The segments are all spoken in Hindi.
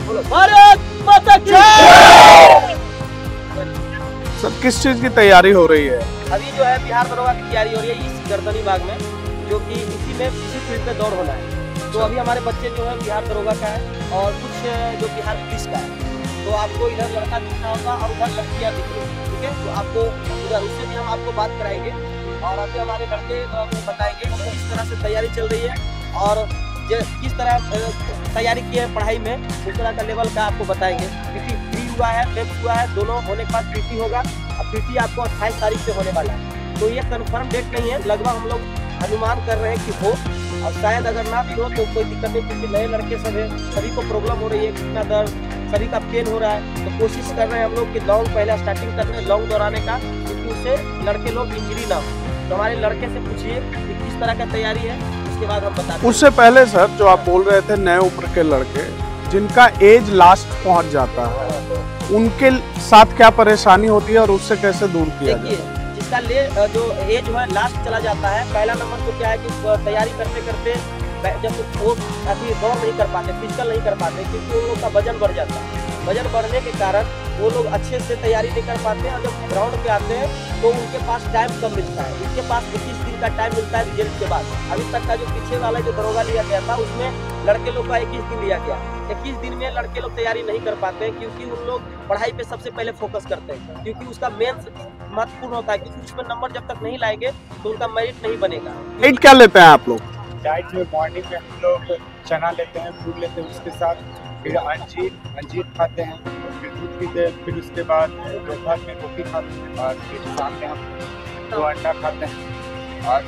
भारत माता की जय। सर किस चीज की तैयारी हो रही है? अभी जो है बिहार दरोगा की तैयारी हो रही है इस गर्दनी बाग में, जो कि इसी फील्ड पे दौड़ होना है। तो अभी हमारे बच्चे जो है बिहार दरोगा का है और कुछ जो बिहार पुलिस का है। तो आपको इधर लड़का दिखना होगा और उधर लड़कियाँ दिख रही है, ठीक है। तो आपको उधर उससे भी हम आपको बात कराएंगे और अभी हमारे लड़के आपको बताएंगे कि किस तरह से तैयारी चल रही है और किस तरह तैयारी की है पढ़ाई में, उस तरह का लेवल का आपको बताएंगे। पीटी फ्री हुआ है, वेब हुआ है, दोनों होने के बाद पीटी होगा। अब पीटी आपको 28 तारीख से होने वाला है। तो ये कंफर्म डेट नहीं है, लगभग हम लोग अनुमान कर रहे हैं कि हो, और शायद अगर ना भी हो तो कोई दिक्कत नहीं, क्योंकि नए लड़के सब है, सभी को प्रॉब्लम हो रही है, कितना दर्द, सभी का पेन हो रहा है। तो कोशिश कर रहे हैं हम लोग कि लॉन्ग पहले स्टार्टिंग कर रहे हैं लॉन्ग दौड़ाने का, क्योंकि उससे लड़के लोग इंजरी ना हो। तो हमारे लड़के से पूछिए कि किस तरह का तैयारी है, उसके बाद हम बताते हैं। उससे पहले सर जो आप बोल रहे थे नए उम्र के लड़के जिनका एज लास्ट पहुंच जाता है, उनके साथ क्या परेशानी होती है और उससे कैसे दूर किया जाए? देखिए, जिसका जो एज है लास्ट चला जाता है, पहला नंबर तो क्या है कि तैयारी करते करते जब वो अभी दौड़ नहीं कर पाते, फिजिकल नहीं कर पाते, क्योंकि उन लोग का वजन बढ़ जाता है। वजन बढ़ने के कारण वो लोग अच्छे से तैयारी नहीं कर पाते हैं और जब ग्राउंड पे आते हैं तो उनके पास टाइम कम मिलता है। इनके पास 21 दिन का टाइम मिलता है रिजल्ट के बाद। अभी तक का जो पीछे वाला जो दरोगा लिया गया था उसमें लड़के लोग का 21 दिन लिया गया। 21 दिन में लड़के लोग तैयारी नहीं कर पाते हैं, क्योंकि उन लोग पढ़ाई पे सबसे पहले फोकस करते हैं, क्योंकि उसका मेन महत्वपूर्ण होता है, क्योंकि उसमें नंबर जब तक नहीं लाएंगे तो उनका मेरिट नहीं बनेगा। डाइट क्या लेते हैं आप लोग? डाइट में मॉर्निंग में हम लोग चना लेते हैं, दूध लेते हैं, उसके साथ फिर अंजीर खाते हैं, फिर दूध पीते हैं, फिर उसके बाद दोपहर में रोटी खाते हैं और फिर शाम में हम 2 अंडा खाते हैं। और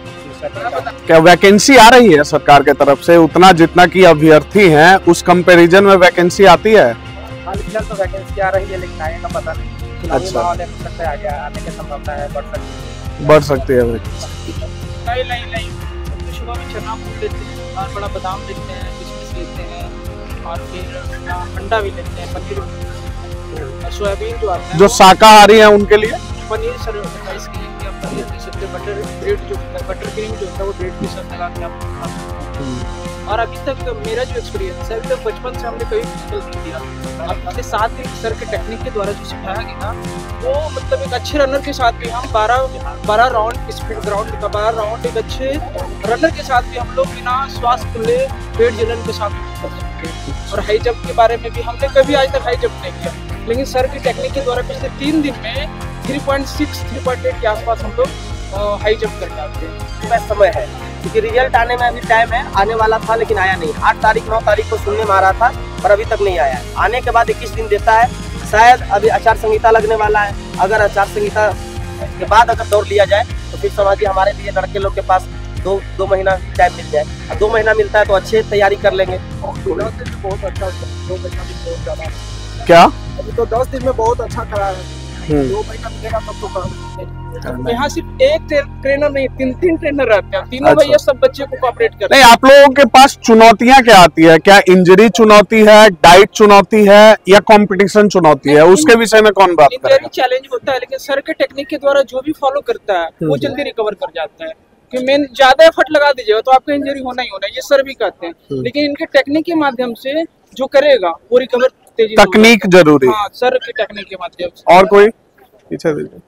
क्या वैकेंसी आ रही है सरकार के तरफ से उतना जितना कि अभ्यर्थी हैं उस कंपैरिजन में वैकेंसी आती है? हाल फिलहाल तो वैकेंसी आ रही है, लेकिन आगे का पता नहीं। अच्छा, आने की संभावना है, बढ़ सकती है वैकेंसी। नहीं सुबह में चना फूल लेते हैं और बड़ा बादाम लेते हैं, किशमिश लेते हैं और फिर अंडा भी लेते हैं, पनीर और सोयाबीन जो आता है जो शाकाहारी है उनके लिए पनीर सर 28 के लिए आप पनीर ले सकते हैं। बटर ब्रेड जो बटर क्रीम जो होता है वो ब्रेड के साथ लगा के आप खा सकते हैं। और अभी तक मेरा जो एक्सपीरियंस है, अभी तक बचपन से हमने कभी फिजिकल नहीं दिया। अब पिछले 7 दिन सर के टेक्निक के द्वारा जो सिखाया गया वो मतलब एक अच्छे रनर के साथ भी हम 12 राउंड स्पीड ग्राउंड का 12 राउंड एक अच्छे रनर के साथ भी हम लोग बिना श्वास खुले पेट जलन के साथ कर सकते हैं। और हाई जंप के बारे में भी हमने कभी आज तक हाई जंप नहीं किया, लेकिन सर की टेक्निक के द्वारा पिछले 3 दिन में 3.6 3.8 के आसपास हम लोग हाई जंप कर जाते हैं। समय है, क्योंकि रिजल्ट आने में अभी टाइम है, आने वाला था लेकिन आया नहीं। 8 तारीख 9 तारीख को सुनने में आ रहा था, पर अभी तक नहीं आया। आने के बाद 21 दिन देता है, शायद अभी आचार संहिता लगने वाला है। अगर आचार संहिता के बाद अगर दौड़ लिया जाए तो फिर समझिए हमारे लिए लड़के लोग के पास दो महीना टाइम मिल जाए। अब 2 महीना मिलता है तो अच्छे तैयारी कर लेंगे। बहुत अच्छा, 2 महीना भी बहुत ज़्यादा। क्या अभी तो 10 दिन में बहुत अच्छा करा है, 2 महीना मिलेगा तब तो काम। यहाँ सिर्फ एक ट्रेनर नहीं, 3 ट्रेनर रहते हैं, तीनों अच्छा। भैया सब बच्चे को कोऑपरेट करते नहीं, आप लोगों के पास चुनौतियां क्या आती है? क्या इंजरी चुनौती है, डाइट चुनौती है या कंपटीशन चुनौती है? उसके विषय में कौन बात हैं। करेगा? चैलेंज होता है, लेकिन सर के टेक्निक के द्वारा जो भी फॉलो करता है वो जल्दी रिकवर कर जाता है। कि मेन ज्यादा एफर्ट लगा दीजिएगा तो आपका इंजरी होना ही होना है, ये सर भी कहते हैं। लेकिन इनके टेक्निक के माध्यम से जो करेगा वो रिकवर तेजी से तकनीक जरूरी। हाँ, सर के टेक्निक के माध्यम से। और कोई पीछे दीजिए।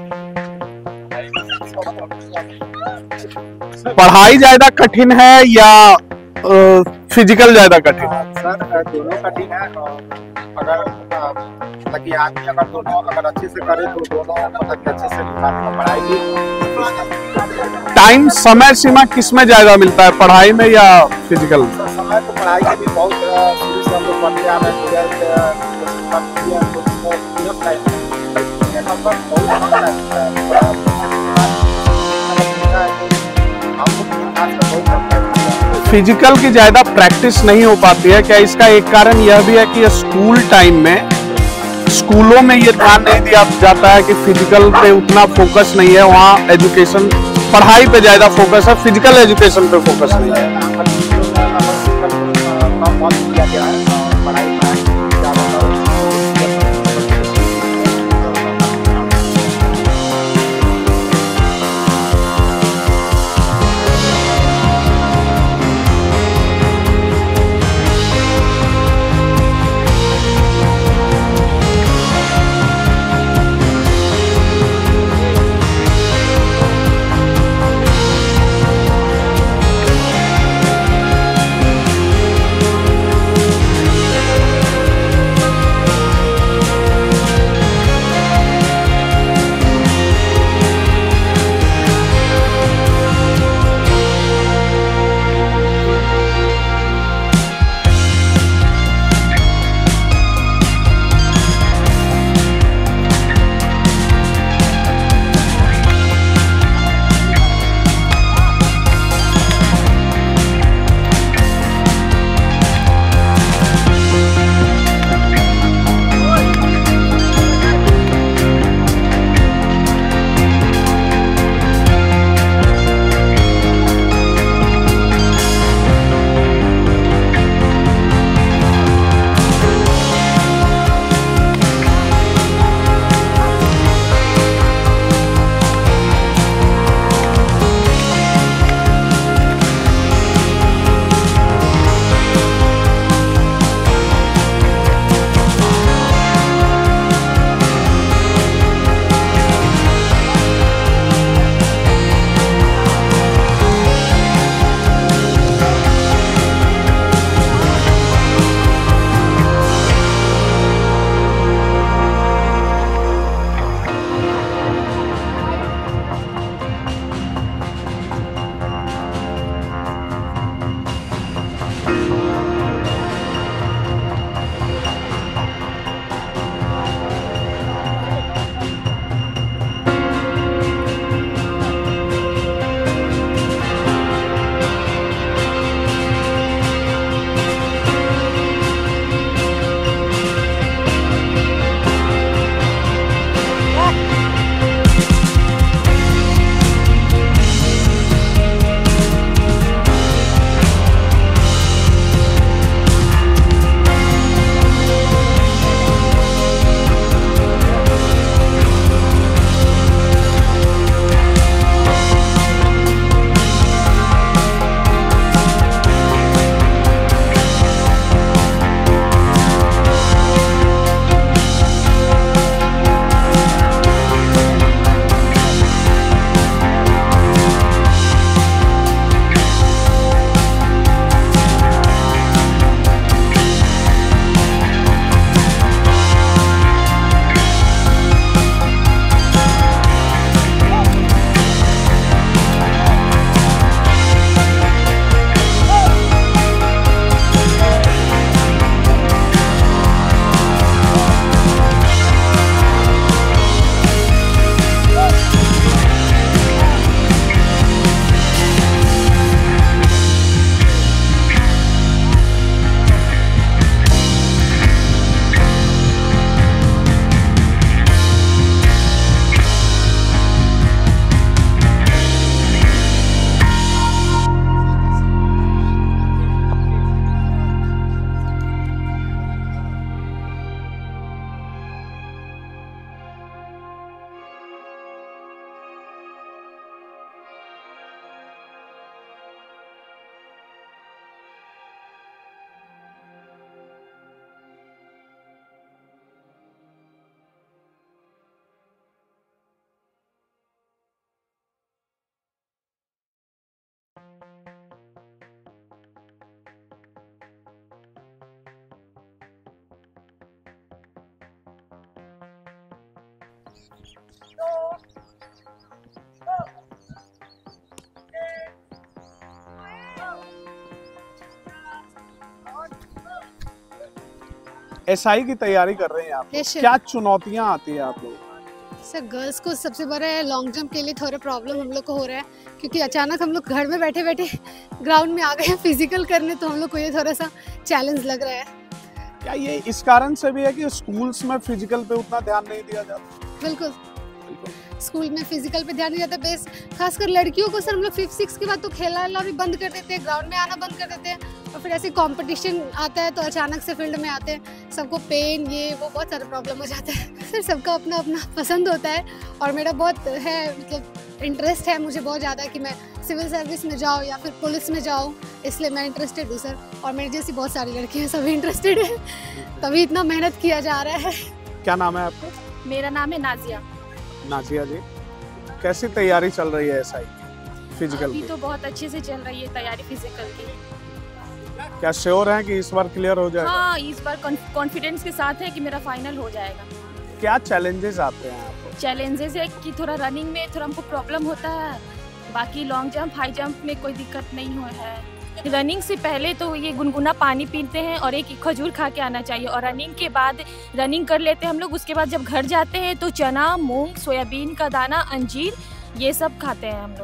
पढ़ाई ज्यादा कठिन है या फिजिकल ज्यादा कठिन है? सर दोनों कठिन है, अगर ताकि आदमी अगर दोनों अगर अच्छे से करे तो दोनों मतलब अच्छे से पढ़ाई भी। टाइम समय सीमा किस में ज्यादा मिलता है, पढ़ाई में या फिजिकल में? समय तो पढ़ाई के भी बहुत शुरू से हम लोग पढ़ते आ रहे हैं। फिजिकल की ज्यादा प्रैक्टिस नहीं हो पाती है, क्या इसका एक कारण यह भी है कि स्कूल टाइम में स्कूलों में ये ध्यान नहीं दिया जाता है कि फिजिकल पे उतना फोकस नहीं है, वहाँ एजुकेशन पढ़ाई पे ज्यादा फोकस है, फिजिकल एजुकेशन पे फोकस नहीं है? एसआई की तैयारी कर रहे हैं आप, Yes, sir. क्या चुनौतियां आती है आप लोग? सर गर्ल्स को सबसे बड़ा है लॉन्ग जंप के लिए थोड़ा प्रॉब्लम हम लोग को हो रहा है, क्योंकि अचानक हम लोग घर में बैठे बैठे ग्राउंड में आ गए हैं फिजिकल करने, तो हम लोग को ये थोड़ा सा चैलेंज लग रहा है। क्या ये इस कारण से भी है कि स्कूल्स में फिजिकल पे उतना ध्यान नहीं दिया जाता? बिल्कुल, स्कूल में फिजिकल पे ध्यान नहीं जाता। बेस खासकर लड़कियों को सर हम लोग 5-6 के बाद तो खेलना भी बंद कर देते हैं, ग्राउंड में आना बंद कर देते हैं, और फिर ऐसे कंपटीशन आता है तो अचानक से फील्ड में आते हैं, सबको पेन ये वो बहुत सारा प्रॉब्लम हो जाता है। सर सबका अपना अपना पसंद होता है, और मेरा बहुत है मतलब इंटरेस्ट है मुझे बहुत ज़्यादा कि मैं सिविल सर्विस में जाऊँ या फिर पुलिस में जाऊँ, इसलिए मैं इंटरेस्टेड हूँ सर। और मेरी जैसी बहुत सारी लड़कियाँ सभी इंटरेस्टेड है, तभी इतना मेहनत किया जा रहा है। क्या नाम है आपका? मेरा नाम है नाजिया। नाजिया जी, कैसी तैयारी चल रही है एसआई फिजिकल अभी की? तो बहुत अच्छे से चल रही है तैयारी फिजिकल की। क्या श्योर हैं कि इस बार क्लियर हो जाएगा? हाँ, इस बार कॉन्फिडेंस के साथ है कि मेरा फाइनल हो जाएगा। क्या चैलेंजेस आते हैं आपको? चैलेंजेस है कि थोड़ा रनिंग में थोड़ा हमको प्रॉब्लम होता है, बाकी लॉन्ग जंप हाई जंप में कोई दिक्कत नहीं हो है। रनिंग से पहले तो ये गुनगुना पानी पीते हैं और एक खजूर खा के आना चाहिए, और रनिंग के बाद रनिंग कर लेते हैं हम लोग। उसके बाद जब घर जाते हैं तो चना, मूंग, सोयाबीन का दाना, अंजीर ये सब खाते हैं हम लोग।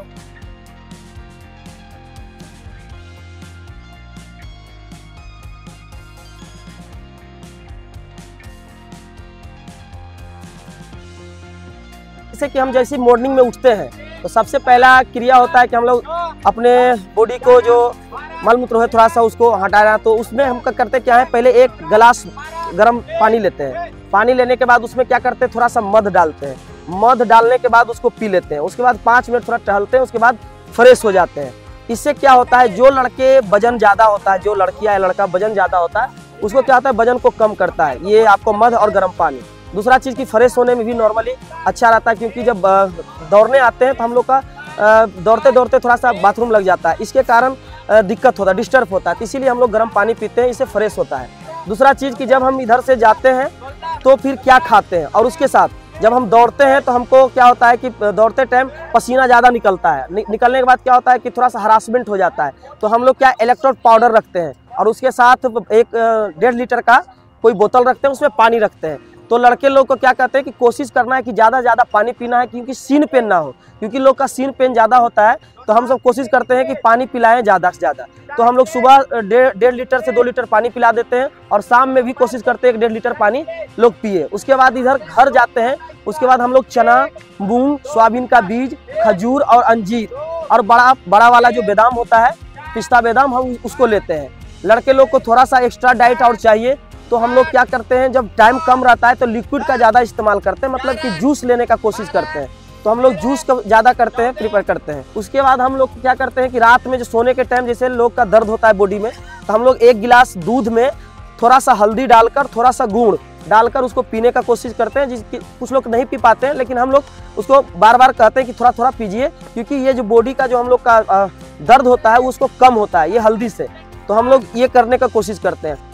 जैसे कि हम जैसे मॉर्निंग में उठते हैं तो सबसे पहला क्रिया होता है कि हम लोग अपने बॉडी को जो मलमूत्र है थोड़ा सा उसको हटाना, तो उसमें हम क्या करते क्या है, पहले एक गिलास गर्म पानी लेते हैं। पानी लेने के बाद उसमें क्या करते हैं, थोड़ा सा मध डालते हैं। मध डालने के बाद उसको पी लेते हैं। उसके बाद 5 मिनट थोड़ा टहलते हैं, उसके बाद फ्रेश हो जाते हैं। इससे क्या होता है, जो लड़के वजन ज़्यादा होता है, जो लड़कियाँ या लड़का वजन ज़्यादा होता है, उसको क्या होता है, वजन को कम करता है ये आपको मध और गर्म पानी। दूसरा चीज़ की फ्रेश होने में भी नॉर्मली अच्छा रहता है, क्योंकि जब दौड़ने आते हैं तो हम लोग का दौड़ते दौड़ते थोड़ा सा बाथरूम लग जाता है, इसके कारण दिक्कत होता है, डिस्टर्ब होता है, तो इसीलिए हम लोग गर्म पानी पीते हैं, इससे फ्रेश होता है। दूसरा चीज़ कि जब हम इधर से जाते हैं तो फिर क्या खाते हैं, और उसके साथ जब हम दौड़ते हैं तो हमको क्या होता है कि दौड़ते टाइम पसीना ज़्यादा निकलता है। निकलने के बाद क्या होता है कि थोड़ा सा हरासमेंट हो जाता है, तो हम लोग क्या इलेक्ट्रोलाइट पाउडर रखते हैं, और उसके साथ एक 1.5 लीटर का कोई बोतल रखते हैं, उसमें पानी रखते हैं। तो लड़के लोग को क्या कहते हैं कि कोशिश करना है कि ज़्यादा ज़्यादा पानी पीना है, क्योंकि सीन पेन ना हो, क्योंकि लोग का सीन पेन ज़्यादा होता है, तो हम सब कोशिश करते हैं कि पानी पिलाएं ज़्यादा से ज़्यादा। तो हम लोग सुबह 1.5 लीटर से 2 लीटर पानी पिला देते हैं, और शाम में भी कोशिश करते हैं 1.5 लीटर पानी लोग पिए। उसके बाद इधर घर जाते हैं, उसके बाद हम लोग चना, मूंग, सोयाबीन का बीज, खजूर और अंजीर, और बड़ा वाला जो बादाम होता है, पिस्ता बादाम, हम उसको लेते हैं। लड़के लोग को थोड़ा सा एक्स्ट्रा डाइट और चाहिए, तो हम लोग क्या करते हैं, जब टाइम कम रहता है तो लिक्विड का ज़्यादा इस्तेमाल करते हैं, मतलब कि जूस लेने का कोशिश करते हैं। तो हम लोग जूस का ज़्यादा करते हैं, प्रीफर करते हैं। उसके बाद हम लोग क्या करते हैं कि रात में जो सोने के टाइम जैसे लोग का दर्द होता है बॉडी में, तो हम लोग 1 गिलास दूध में थोड़ा सा हल्दी डालकर, थोड़ा सा गुड़ डालकर उसको पीने का कोशिश करते हैं। जिसकी कुछ लोग नहीं पी पाते हैं, लेकिन हम लोग उसको बार बार कहते हैं कि थोड़ा थोड़ा पीजिए, क्योंकि ये जो बॉडी का जो हम लोग का दर्द होता है उसको कम होता है ये हल्दी से। तो हम लोग ये करने का कोशिश करते हैं।